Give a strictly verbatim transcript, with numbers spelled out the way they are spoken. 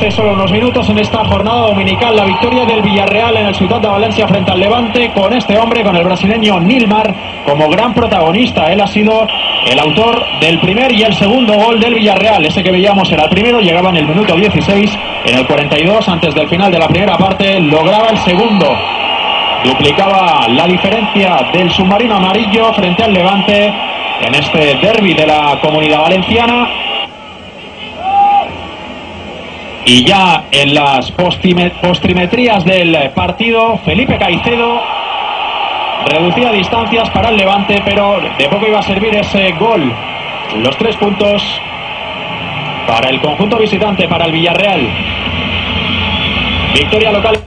hace solo unos minutos en esta jornada dominical, la victoria del Villarreal en el Ciutat de Valencia frente al Levante, con este hombre, con el brasileño Nilmar, como gran protagonista. Él ha sido el autor del primer y el segundo gol del Villarreal. Ese que veíamos era el primero, llegaba en el minuto dieciséis, en el cuarenta y dos, antes del final de la primera parte, lograba el segundo. Duplicaba la diferencia del submarino amarillo frente al Levante en este derbi de la Comunidad Valenciana. Y ya en las postrimetrías del partido, Felipe Caicedo reducía distancias para el Levante, pero de poco iba a servir ese gol. Los tres puntos para el conjunto visitante, para el Villarreal. Victoria local.